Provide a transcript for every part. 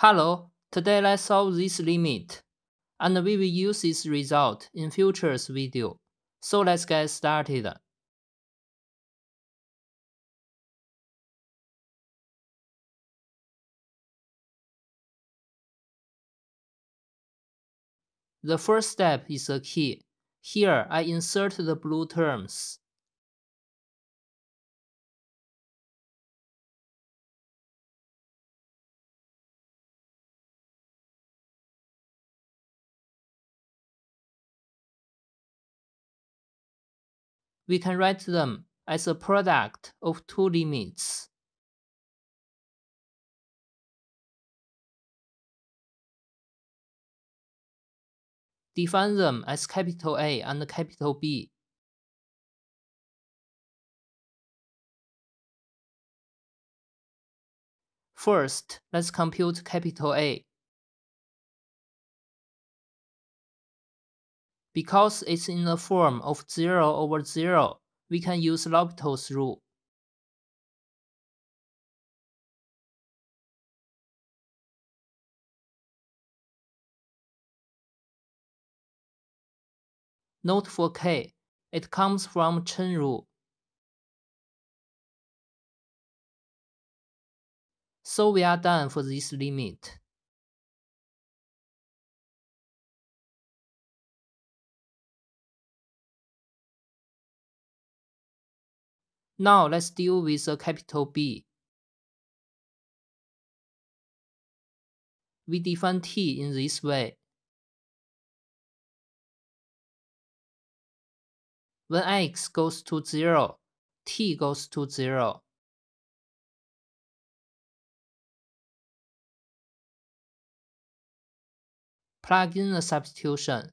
Hello, today let's solve this limit, and we will use this result in future video. So let's get started. The first step is a key. Here I insert the blue terms. We can write them as a product of two limits. Define them as capital A and capital B. First, let's compute capital A. Because it's in the form of 0 over 0, we can use L'Hopital's rule. Note for k, it comes from Chen rule. So we are done for this limit. Now let's deal with a capital B. We define t in this way. When x goes to 0, t goes to 0. Plug in the substitution.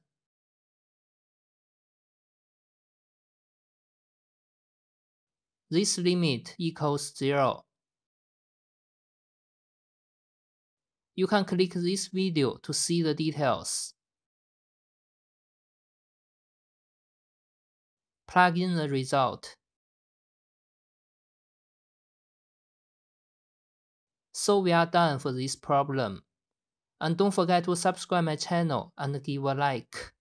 This limit equals 0. You can click this video to see the details. Plug in the result. So we are done for this problem. And don't forget to subscribe my channel and give a like.